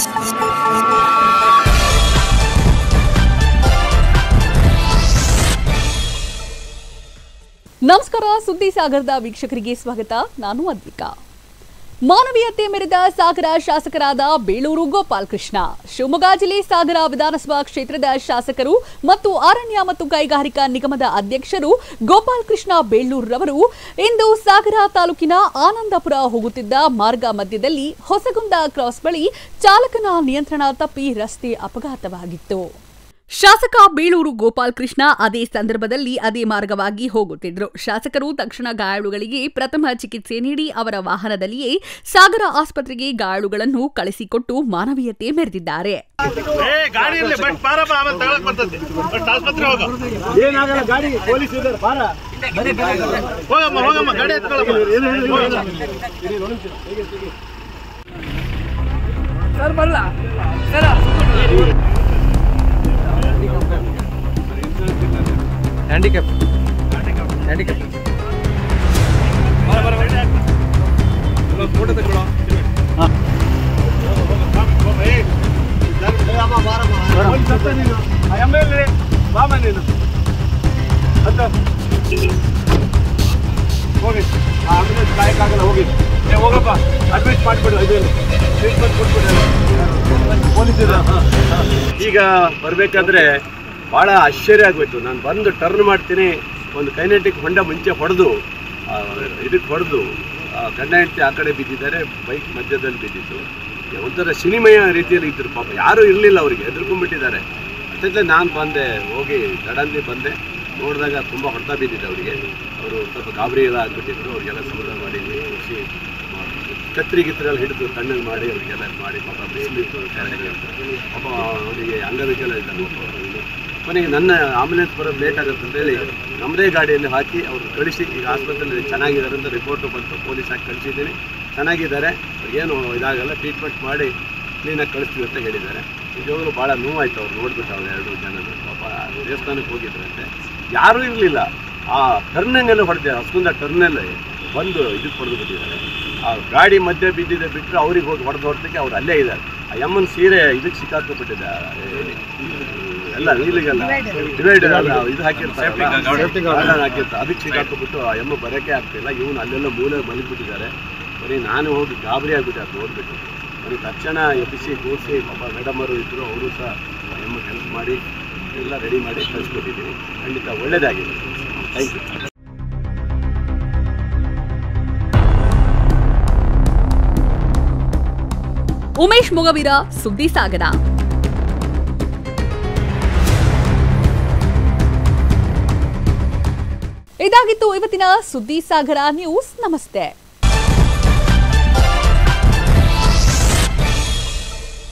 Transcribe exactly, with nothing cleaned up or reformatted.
ನಮಸ್ಕಾರ, ಸುದ್ದಿ ಸಾಗರದ ವೀಕ್ಷಕರಿಗೆ ಸ್ವಾಗತ. ನಾನು ಅದ್ವಿಕಾ. ಮಾನವೀಯತೆ ಮೆರೆದ ಸಾಗರ ಶಾಸಕರಾದ ಬೇಳೂರು ಗೋಪಾಲ್ ಕೃಷ್ಣ. ಶಿವಮೊಗ್ಗ ಜಿಲ್ಲೆ ಸಾಗರ ವಿಧಾನಸಭಾ ಕ್ಷೇತ್ರದ ಶಾಸಕರು ಮತ್ತು ಅರಣ್ಯ ಮತ್ತು ಕೈಗಾರಿಕಾ ನಿಗಮದ ಅಧ್ಯಕ್ಷರು ಗೋಪಾಲ್ ಕೃಷ್ಣ ಬೇಳೂರವರು ಇಂದು ಸಾಗರ ತಾಲೂಕಿನ ಆನಂದಪುರ ಹೋಗುತ್ತಿದ್ದ ಮಾರ್ಗ ಮಧ್ಯದಲ್ಲಿ ಹೊಸಗುಂದ ಕ್ರಾಸ್ ಬಳಿ ಚಾಲಕನ ನಿಯಂತ್ರಣ ತಪ್ಪಿ ರಸ್ತೆ ಅಪಘಾತವಾಗಿತ್ತು. ಶಾಸಕ ಬೇಳೂರು ಗೋಪಾಲ್ ಕೃಷ್ಣ ಅದೇ ಸಂದರ್ಭದಲ್ಲಿ ಅದೇ ಮಾರ್ಗವಾಗಿ ಹೋಗುತ್ತಿದ್ದರು. ಶಾಸಕರು ತಕ್ಷಣ ಗಾಯಾಳುಗಳಿಗೆ ಪ್ರಥಮ ಚಿಕಿತ್ಸೆ ನೀಡಿ ಅವರ ವಾಹನದಲ್ಲಿಯೇ ಸಾಗರ ಆಸ್ಪತ್ರೆಗೆ ಗಾಯಾಳುಗಳನ್ನು ಕಳಿಸಿಕೊಟ್ಟು ಮಾನವೀಯತೆ ಮೆರೆದಿದ್ದಾರೆ. ಹ್ಯಾಂಡಿಕ್ಯಾಪ್ ಹ್ಯಾಂಡಿಕ್ಯಾಪ್ ಫೋಟೋ ತಗೊಳ್ಳೋ. ಹೋಗಿ ಆಂಬುಲೆನ್ಸ್ ಕಾಯಕ್ಕಾಗಲ್ಲ, ಹೋಗಿ ಹೋಗಪ್ಪ, ಅಡ್ಮಿಟ್ ಮಾಡಿಬಿಡು. ಇದು ಟ್ರೀಟ್ಮೆಂಟ್ ಕೊಟ್ಬಿಟ್ಟು ಪೊಲೀಸ್ ಈಗ ಬರಬೇಕಾದ್ರೆ ಭಾಳ ಆಶ್ಚರ್ಯ ಆಗೋಯ್ತು. ನಾನು ಬಂದು ಟರ್ನ್ ಮಾಡ್ತೀನಿ, ಒಂದು ಕೈನೆಟಿಕ್ ಹೊಂಡ ಮುಂಚೆ ಹೊಡೆದು ಇದಕ್ಕೆ ಹೊಡೆದು ಗಂಡ ಹೆಂಡತಿ ಆ ಕಡೆ ಬಿದ್ದಿದ್ದಾರೆ, ಬೈಕ್ ಮಧ್ಯದಲ್ಲಿ ಬಿದ್ದಿತ್ತು. ಒಂಥರ ಸಿನಿಮೆಯ ರೀತಿಯಲ್ಲಿ ಇದ್ದರು. ಪಾಪ ಯಾರೂ ಇರಲಿಲ್ಲ, ಅವರಿಗೆ ಹೆದರ್ಕೊಂಡ್ಬಿಟ್ಟಿದ್ದಾರೆ. ಅಷ್ಟೇ ನಾನು ಬಂದೆ, ಹೋಗಿ ಸಡನ್ಲಿ ಬಂದೆ. ನೋಡಿದಾಗ ತುಂಬ ಹೊಡೆತ ಬಿದ್ದಿದೆ ಅವರಿಗೆ. ಅವರು ಸ್ವಲ್ಪ ಗಾಬರಿ ಎಲ್ಲ ಆಗಿಬಿಟ್ಟಿದ್ರು. ಅವ್ರಿಗೆಲ್ಲ ಸಮಾಧಾನ ಮಾಡಿ ಖುಷಿ ಕತ್ರಿ ಗಿತ್ರೆಲ್ಲ ಹಿಡಿದು ಕಣ್ಣಲ್ಲಿ ಮಾಡಿ ಅವರಿಗೆಲ್ಲ ಮಾಡಿ ಪಾಪ ಬಿಸಿಲಿತ್ತು ಕೆಳಗಡೆ ಅಂತ ಪಾಪ ಅವರಿಗೆ ಅಂಗವಿಕಲ ಇದ್ದಾರೆ. ಕೊನೆಗೆ ನನ್ನ ಆಂಬುಲೆನ್ಸ್ ಬರೋದು ಲೇಟ್ ಆಗುತ್ತೆ ಅಂತೇಳಿ ನಮ್ಮದೇ ಗಾಡಿಯಲ್ಲಿ ಹಾಕಿ ಅವರು ಕಳಿಸಿ ಈಗ ಆಸ್ಪತ್ರೆಯಲ್ಲಿ ಚೆನ್ನಾಗಿದ್ದಾರೆ ಅಂತ ರಿಪೋರ್ಟು ಬಂತು. ಪೊಲೀಸ್ ಹಾಕಿ ಕಳಿಸಿದ್ದೀನಿ, ಚೆನ್ನಾಗಿದ್ದಾರೆ, ಅವ್ರಿಗೇನು ಇದಾಗಲ್ಲ, ಟ್ರೀಟ್ಮೆಂಟ್ ಮಾಡಿ ಕ್ಲೀನಾಗಿ ಕಳಿಸ್ತೀವಿ ಅಂತ ಹೇಳಿದ್ದಾರೆ. ನಿಜವಾಗ್ಲೂ ಭಾಳ ನೋವಾಯ್ತು ಅವ್ರು ನೋಡ್ಬಿಟ್ಟು. ಅವ್ರು ಎರಡು ಜನರು ಪಾಪ ದೇವಸ್ಥಾನಕ್ಕೆ ಹೋಗಿದ್ರಂತೆ, ಯಾರೂ ಇರಲಿಲ್ಲ. ಆ ಟರ್ನಿಂಗಲ್ಲಿ ಹೊಡೆದಿದ್ದಾರೆ, ಹೊಸಗುಂದ ಟರ್ನಲ್ಲಿ ಬಂದು ಇದಕ್ಕೆ ಹೊಡೆದು ಬಿಟ್ಟಿದ್ದಾರೆ. ಆ ಗಾಡಿ ಮಧ್ಯೆ ಬಿದ್ದಿದೆ ಬಿಟ್ಟರೆ ಅವ್ರಿಗೆ ಹೋಗಿ ಹೊಡೆದು ಹೊಡೆದಕ್ಕೆ ಅವ್ರು ಅಲ್ಲೇ ಇದ್ದಾರೆ. ಆ ಎಮ್ಮನ ಸೀರೆ ಇದಕ್ಕೆ ಸಿಕ್ಕಾಕೊಂಡ್ಬಿಟ್ಟಿದೆ, ಎಲ್ಲ ನೀಲಿಗೆಲ್ಲ ಡಿವೈಡರ್ ಇದು ಹಾಕಿರ್ತಾರೆ, ಹಾಕಿರ್ತಾರೆ, ಅದಕ್ಕೆ ಸಿಕ್ಕಾಕೊಂಡ್ಬಿಟ್ಟು ಆ ಎಮ್ಮ ಬರೋಕ್ಕೆ ಆಗ್ತಿಲ್ಲ. ಇವನು ಅಲ್ಲೆಲ್ಲ ಮೂಲೆ ಮಲಗಿಬಿಟ್ಟಿದ್ದಾರೆ. ಬರೀ ನಾನು ಹೋಗಿ ಗಾಬರಿ ಆಗಿಬಿಟ್ಟೆ ಅದು ನೋಡಿಬಿಟ್ಟು. ಬರೀ ತಕ್ಷಣ ಎಬ್ಬಿಸಿ ಕೂರಿಸಿ ಪಾಪ ಮೇಡಮ್ ಅವರು ಇದ್ದರು, ಅವರು ಸಹ ಎಮ್ಮ ಹೆಲ್ಪ್ ಮಾಡಿ ಎಲ್ಲ ರೆಡಿ ಮಾಡಿ ಕಳಿಸ್ಕೊಟ್ಟಿದ್ದೀನಿ. ಖಂಡಿತ ಒಳ್ಳೆಯದಾಗಿದೆ. Thank you. ಉಮೇಶ್ ಮೊಗವೀರ, ಸುದ್ದಿ ಸಾಗರ. ಇದಾಗಿತ್ತು ಇವತ್ತಿನ ಸುದ್ದಿ ಸಾಗರ ನ್ಯೂಸ್. ನಮಸ್ತೆ.